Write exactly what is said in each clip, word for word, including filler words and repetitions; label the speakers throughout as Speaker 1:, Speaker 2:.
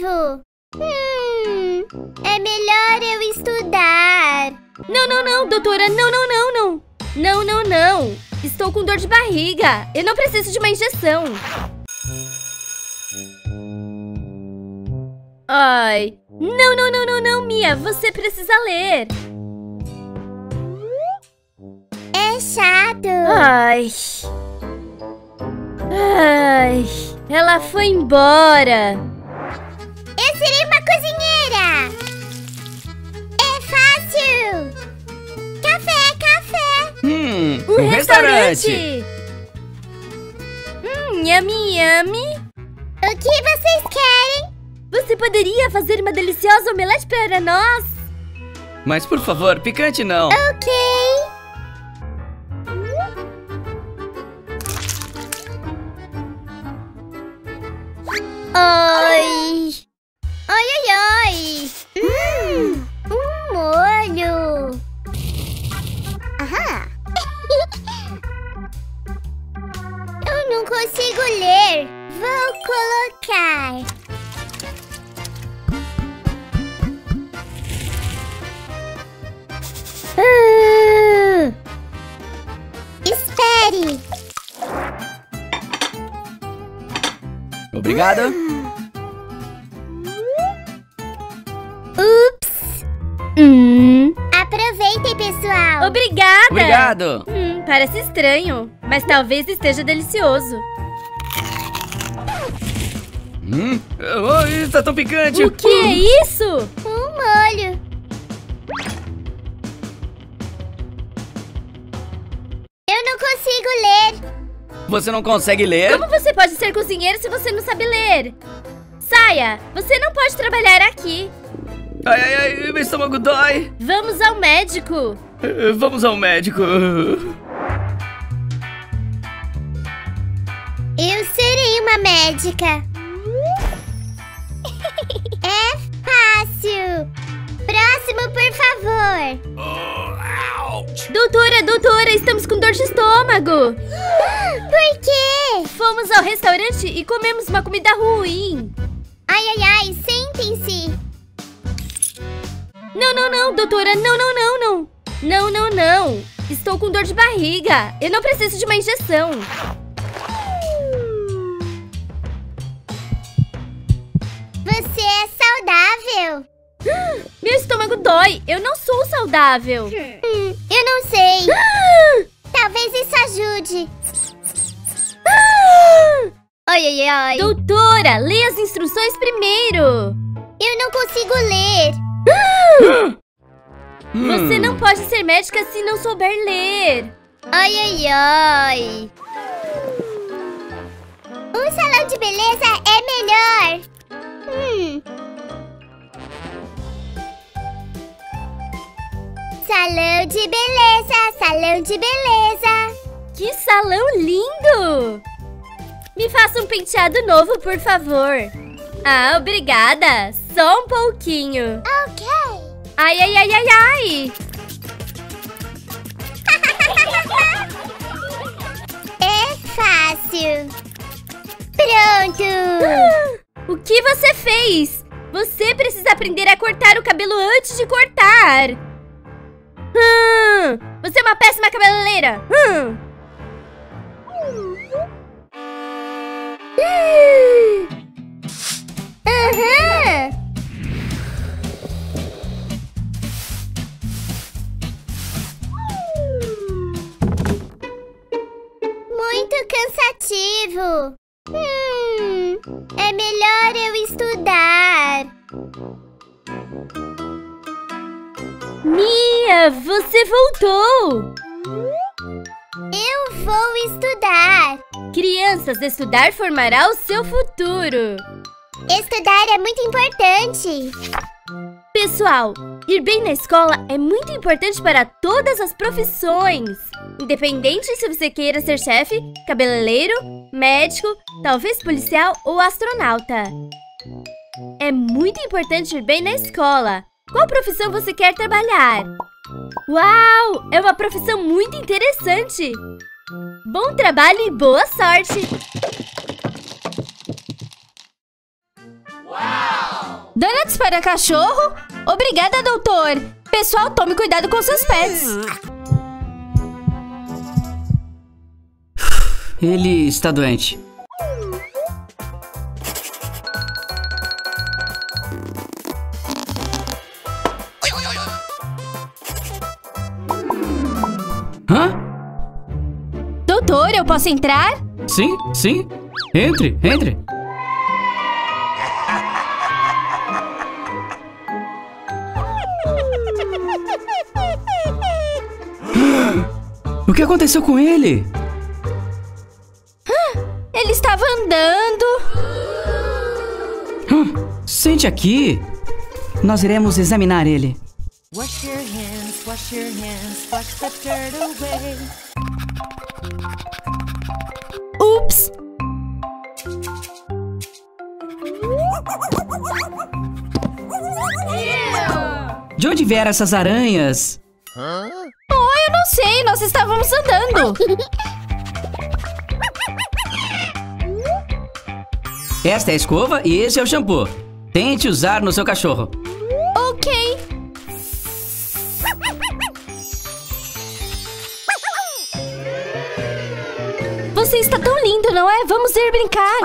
Speaker 1: cansativo. Hum, é melhor eu estudar.
Speaker 2: Não, não, não, doutora, não, não, não, não. Não, não, não. Estou com dor de barriga. Eu não preciso de uma injeção. Ai. Não, não, não, não, não, Mia. Você precisa ler.
Speaker 1: É chato.
Speaker 2: Ai. Ai. Ela foi embora.
Speaker 1: Eu serei uma cozinheira. É fácil. Café, café.
Speaker 3: Hum,
Speaker 2: Um,
Speaker 3: um restaurante.
Speaker 2: restaurante. Hum, yummy, yummy.
Speaker 1: O que vocês querem?
Speaker 2: Você poderia fazer uma deliciosa omelete para nós?
Speaker 3: Mas por favor, picante não.
Speaker 1: Ok.
Speaker 2: Ai.
Speaker 1: Ai, ai, ai. Hum, um molho. Aham. Eu não consigo ler. Vou colocar. Ah. Espere.
Speaker 3: Obrigado.
Speaker 1: Ups.
Speaker 2: Hum.
Speaker 1: Aproveitem, pessoal.
Speaker 2: Obrigada.
Speaker 3: Obrigado.
Speaker 2: Hum, parece estranho, mas talvez esteja delicioso.
Speaker 3: Hum, oh, está tão picante.
Speaker 2: O que é isso?
Speaker 1: Um molho. Eu não consigo ler.
Speaker 3: Você não consegue ler?
Speaker 2: Como você pode ser cozinheiro se você não sabe ler? Saia! Você não pode trabalhar aqui.
Speaker 3: Ai, ai, ai, meu estômago dói.
Speaker 2: Vamos ao médico.
Speaker 3: Eh, Vamos ao médico.
Speaker 1: Eu serei uma médica. É fácil. Próximo, por favor.
Speaker 2: Doutora, doutora, estamos com dor de estômago.
Speaker 1: Por quê?
Speaker 2: Fomos ao restaurante e comemos uma comida ruim.
Speaker 1: Ai, ai, ai, sentem-se.
Speaker 2: Não, não, não, doutora, não, não, não, não. Não, não, não. Estou com dor de barriga. Eu não preciso de uma injeção.
Speaker 1: Você é saudável.
Speaker 2: Meu estômago dói. Eu não sou saudável.
Speaker 1: Hum, eu não sei. Talvez isso ajude. Ai, ai, ai.
Speaker 2: Doutora, lê as instruções primeiro.
Speaker 1: Eu não consigo ler.
Speaker 2: Você não pode ser médica se não souber ler.
Speaker 1: Ai, ai, ai. Um salão de beleza é melhor. Hum. Salão de beleza, salão de beleza.
Speaker 2: Que salão lindo! Me faça um penteado novo, por favor. Ah, obrigada. Só um pouquinho.
Speaker 1: Ok.
Speaker 2: Ai, ai, ai, ai, ai.
Speaker 1: É fácil. Pronto.
Speaker 2: O que você fez? Você precisa aprender a cortar o cabelo antes de cortar. Hum, você é uma péssima cabeleireira. Hum.
Speaker 1: Aham. Muito cansativo. Hum, é melhor eu estudar.
Speaker 2: Mia, você voltou.
Speaker 1: Eu vou estudar.
Speaker 2: Crianças, estudar formará o seu futuro.
Speaker 1: Estudar é muito importante.
Speaker 2: Pessoal, ir bem na escola é muito importante para todas as profissões. Independente se você queira ser chefe, cabeleireiro, médico, talvez policial ou astronauta. É muito importante ir bem na escola. Qual profissão você quer trabalhar? Uau! É uma profissão muito interessante! Bom trabalho e boa sorte!
Speaker 4: Uau!
Speaker 2: Donuts para cachorro? Obrigada, doutor. Pessoal, tome cuidado com seus pets.
Speaker 4: Ele está doente. Hã?
Speaker 2: Doutor, eu posso entrar?
Speaker 4: Sim, sim. Entre, entre. O que aconteceu com ele?
Speaker 2: Ele estava andando.
Speaker 4: Hum, sente aqui. Nós iremos examinar ele.
Speaker 5: Wash your hands, wash your hands, wash the dirt away.
Speaker 2: Ups!
Speaker 4: De onde vieram essas aranhas?
Speaker 2: Oh, eu não sei, nós estávamos andando.
Speaker 4: Esta é a escova e esse é o shampoo. Tente usar no seu cachorro.
Speaker 2: Ok. Você está tão lindo, não é? Vamos ir brincar.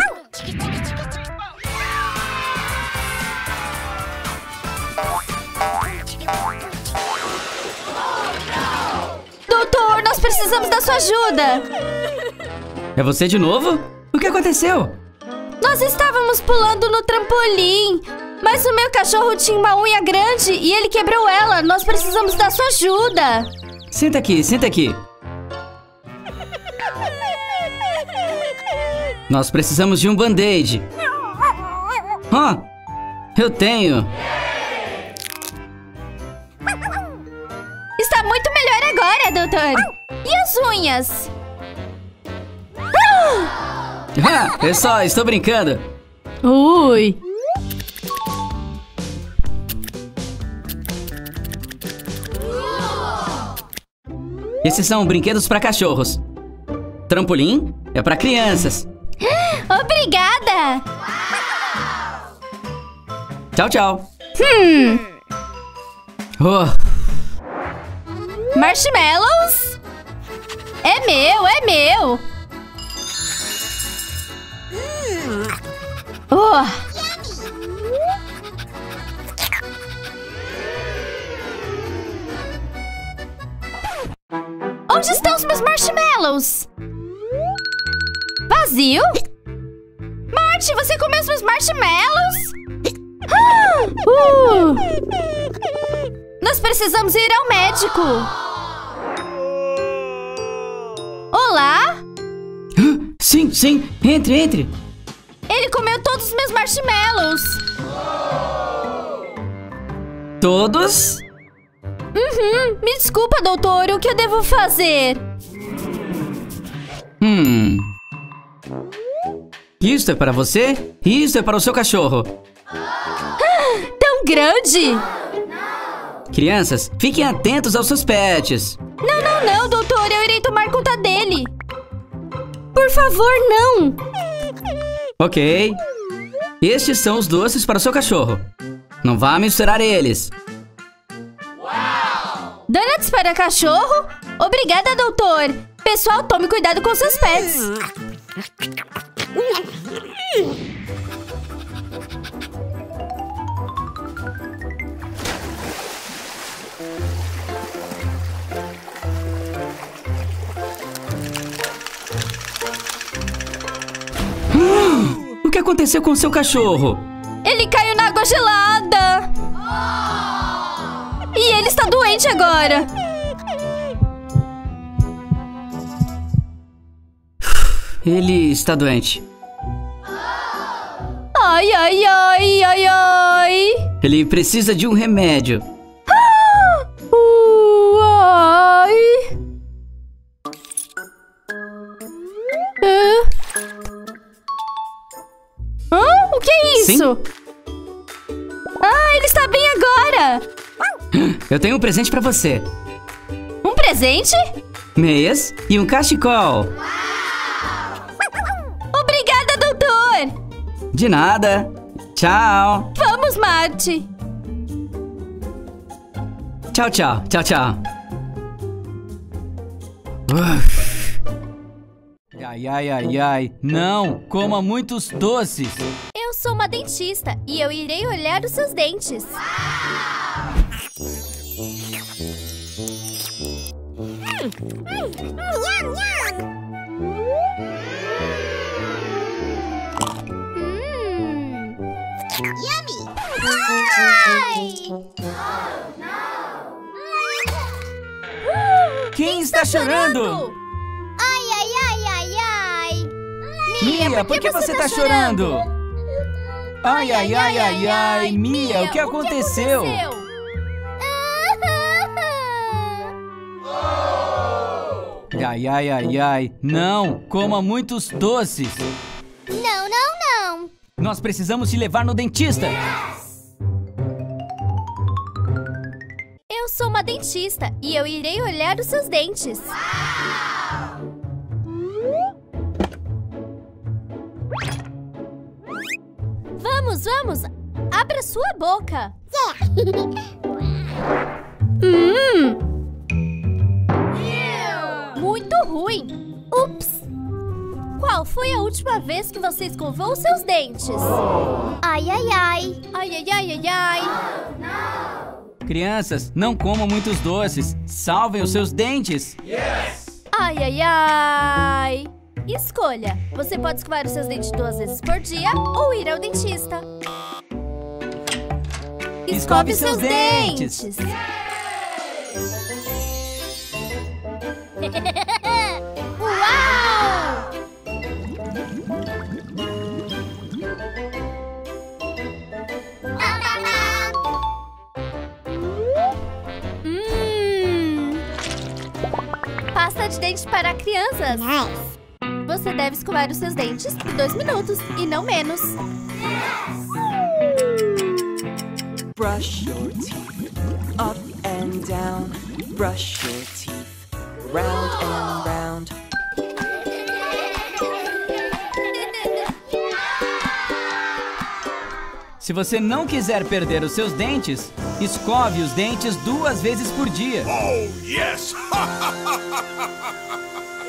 Speaker 2: Doutor, nós precisamos da sua ajuda.
Speaker 4: É você de novo? O que aconteceu?
Speaker 2: Nós estávamos pulando no trampolim, mas o meu cachorro tinha uma unha grande e ele quebrou ela. Nós precisamos da sua ajuda.
Speaker 4: Senta aqui, senta aqui. Nós precisamos de um band-aid. Ah, eu tenho.
Speaker 2: Está muito melhor agora, doutor. E as unhas? Ah!
Speaker 4: Ah, é só, estou brincando.
Speaker 2: Ui.
Speaker 4: Esses são brinquedos para cachorros. Trampolim é para crianças.
Speaker 2: Obrigada.
Speaker 4: Tchau, tchau.
Speaker 2: Hum.
Speaker 4: Oh,
Speaker 2: Marshmallows? É meu, é meu. Oh. Onde estão os meus marshmallows? Vazio? Marty, você comeu os meus marshmallows? Ah, uh. Nós precisamos ir ao médico. Olá?
Speaker 4: sim, sim. Entre, entre.
Speaker 2: Ele comeu todos os meus marshmallows.
Speaker 4: Todos?
Speaker 2: Uhum. Me desculpa, doutor. O que eu devo fazer?
Speaker 4: Hum. Isto é para você e isto é para o seu cachorro.
Speaker 2: Tão grande!
Speaker 4: Crianças, fiquem atentos aos seus pets.
Speaker 2: Não, não, não, doutor. Eu irei tomar conta dele. Por favor, não.
Speaker 4: Ok. Estes são os doces para o seu cachorro. Não vá misturar eles.
Speaker 2: Donuts para cachorro? Obrigada, doutor. Pessoal, tome cuidado com seus pets.
Speaker 4: O que aconteceu com o seu cachorro?
Speaker 2: Ele caiu na água gelada. E ele está doente agora.
Speaker 4: Ele está doente.
Speaker 2: Ai, ai, ai, ai, ai.
Speaker 4: Ele precisa de um remédio.
Speaker 2: Uh, ai. Hã? Hã? O que é isso?
Speaker 4: Sim?
Speaker 2: Ah, ele está bem agora.
Speaker 4: Eu tenho um presente para você.
Speaker 2: Um presente?
Speaker 4: Meias e um cachecol.
Speaker 2: Obrigada, doutor.
Speaker 4: De nada. Tchau.
Speaker 2: Vamos Vamos, Marty.
Speaker 4: Tchau, tchau, tchau, tchau. Uf. Ai, ai, ai, ai. Não, coma muitos doces.
Speaker 2: Eu sou uma dentista e eu irei olhar os seus dentes.
Speaker 1: Hum. Yummy!
Speaker 4: Quem está chorando?
Speaker 1: Ai, ai, ai, ai, ai!
Speaker 4: Mia, por que você está chorando? Ai, ai, ai, ai, ai. Mia, o que aconteceu? Ai, ai, ai, ai. Não, coma muitos doces.
Speaker 1: Não, não, não!
Speaker 4: Nós precisamos te levar no dentista.
Speaker 2: Eu sou uma dentista e eu irei olhar os seus dentes. Vamos, vamos! Abra sua boca! Hum! Muito ruim! Ups! Qual foi a última vez que você escovou os seus dentes?
Speaker 1: Ai, ai, ai!
Speaker 2: Ai, ai, ai, ai, ai!
Speaker 4: Crianças, não comam muitos doces. Salvem os seus dentes.
Speaker 2: Ai, ai, ai! Escolha! Você pode escovar os seus dentes duas vezes por dia ou ir ao dentista.
Speaker 4: Escove seus dentes.
Speaker 2: Uau! Hum. Pasta de dente para crianças.
Speaker 1: Nice!
Speaker 2: Você deve escovar os seus dentes por dois minutos e não menos.
Speaker 6: Brush your teeth up and down. Brush your teeth round and round.
Speaker 4: Se você não quiser perder os seus dentes, escove os dentes duas vezes por dia.
Speaker 7: Oh, yes!